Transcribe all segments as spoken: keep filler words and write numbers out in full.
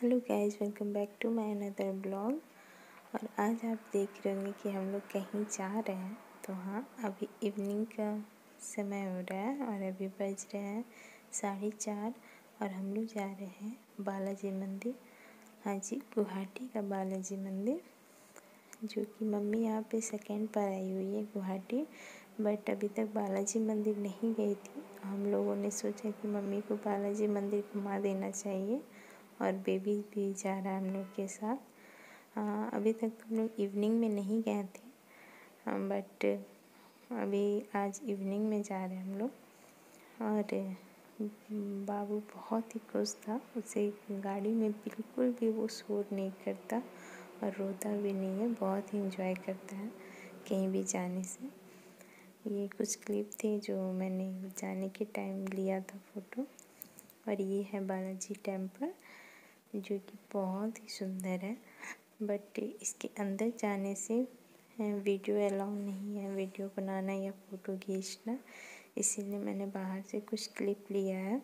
Hello guys, welcome back to my another blog. और आज आप देख रहे होंगे कि हम लोग कहीं जा रहे हैं। तो हाँ, अभी इवनिंग का समय हो रहा है और अभी बज रहे हैं साढ़े चार और हम लोग जा रहे हैं बालाजी मंदिर। हाँ जी, गुवाहाटी का बालाजी मंदिर, जो कि मम्मी यहाँ पे सेकेंड पर आई हुई है गुवाहाटी, बट अभी तक बालाजी मंदिर नहीं गई थी। हम लोगों ने सोचा कि मम्मी को बालाजी मंदिर घुमा देना चाहिए और बेबी भी जा रहा है हम लोग के साथ। आ, अभी तक तो हम लोग इवनिंग में नहीं गए थे, बट अभी आज इवनिंग में जा रहे हैं हम लोग। और बाबू बहुत ही खुश था, उसे गाड़ी में बिल्कुल भी वो शोर नहीं करता और रोता भी नहीं है, बहुत ही इंजॉय करता है कहीं भी जाने से। ये कुछ क्लिप थे जो मैंने जाने के टाइम लिया था फ़ोटो। और ये है बालाजी टेम्पल, जो कि बहुत ही सुंदर है, बट इसके अंदर जाने से वीडियो अलाउ नहीं है, वीडियो बनाना या फ़ोटो खींचना, इसीलिए मैंने बाहर से कुछ क्लिप लिया है।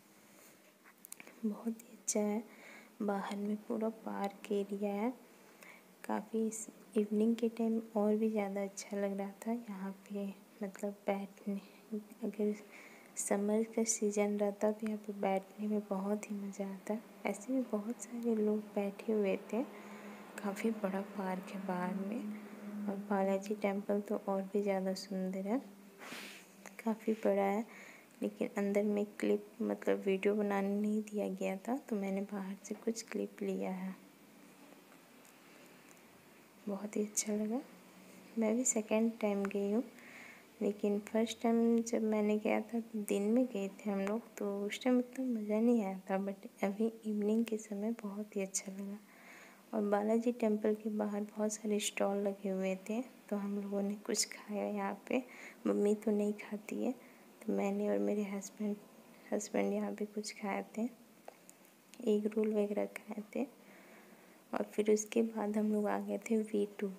बहुत ही अच्छा है, बाहर में पूरा पार्क एरिया है, काफ़ी इवनिंग के टाइम और भी ज़्यादा अच्छा लग रहा था यहाँ पे। मतलब बैठने, अगर समर का सीज़न रहता तो यहाँ पे बैठने में बहुत ही मज़ा आता। ऐसे भी बहुत सारे लोग बैठे हुए थे, काफ़ी बड़ा पार्क है बाहर में। और बालाजी टेम्पल तो और भी ज़्यादा सुंदर है, काफ़ी बड़ा है, लेकिन अंदर में क्लिप मतलब वीडियो बनाने नहीं दिया गया था, तो मैंने बाहर से कुछ क्लिप लिया है। बहुत ही अच्छा लगा। मैं भी सेकेंड टाइम गई हूँ, लेकिन फर्स्ट टाइम जब मैंने गया था तो दिन में गए थे हम लोग, तो उस टाइम उतना मज़ा नहीं आया था, बट अभी इवनिंग के समय बहुत ही अच्छा लगा। और बालाजी टेम्पल के बाहर बहुत सारे स्टॉल लगे हुए थे, तो हम लोगों ने कुछ खाया यहाँ पे। मम्मी तो नहीं खाती है, तो मैंने और मेरे हस्बैंड हस्बैंड यहाँ पे कुछ खाए थे, एग रोल वगैरह खाए थे। और फिर उसके बाद हम लोग आ गए थे वी टू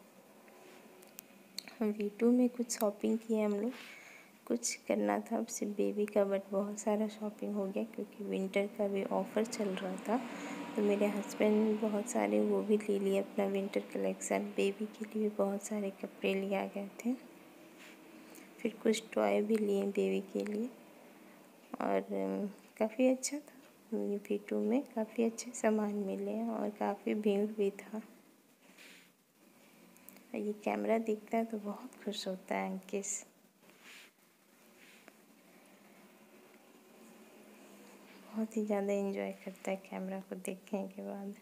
वी टू में कुछ शॉपिंग किए हम लोग। कुछ करना था अब सिर्फ बेबी का, बट बहुत सारा शॉपिंग हो गया क्योंकि विंटर का भी ऑफ़र चल रहा था। तो मेरे हस्बैंड बहुत सारे वो भी ले लिए अपना विंटर कलेक्शन, बेबी के लिए बहुत सारे कपड़े ले आ गए थे। फिर कुछ टॉय भी लिए बेबी के लिए, और काफ़ी अच्छा था। वी टू में काफ़ी अच्छे सामान मिले और काफ़ी भीड़ भी था। ये कैमरा दिखता है तो बहुत खुश होता है अंकिश। बहुत ही ज़्यादा एंजॉय करता है कैमरा को देखने के बाद।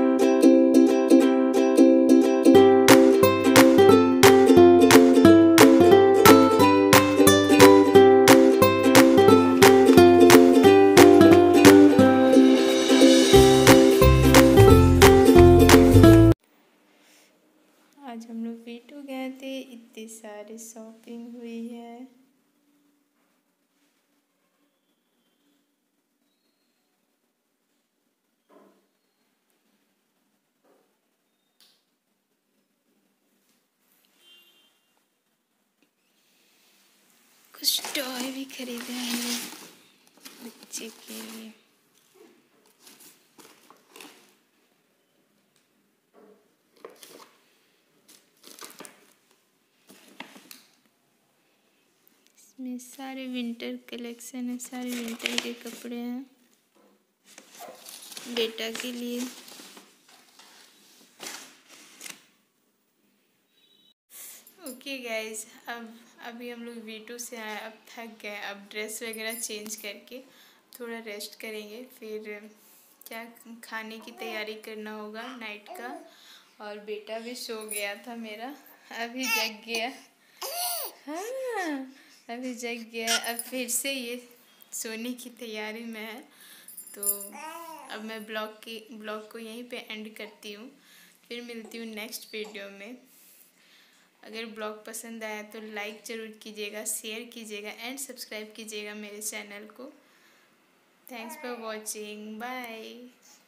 आज हम लोग वी टू गए थे, इतनी सारी शॉपिंग हुई है। कुछ टॉय भी खरीदे हम लोग बच्चे के लिए। इसमें सारे विंटर कलेक्शन है, सारे विंटर के कपड़े हैं बेटा के लिए। ओके गाइज, अब अभी हम लोग वी टू से आए, अब थक गए, अब ड्रेस वगैरह चेंज करके थोड़ा रेस्ट करेंगे, फिर क्या खाने की तैयारी करना होगा नाइट का। और बेटा भी सो गया था मेरा, अभी जग गया। हाँ, अभी जग गया, अब फिर से ये सोने की तैयारी में है। तो अब मैं ब्लॉग की ब्लॉग को यहीं पे एंड करती हूँ, फिर मिलती हूँ नेक्स्ट वीडियो में। अगर ब्लॉग पसंद आया तो लाइक ज़रूर कीजिएगा, शेयर कीजिएगा एंड सब्सक्राइब कीजिएगा मेरे चैनल को। Thanks for watching, bye.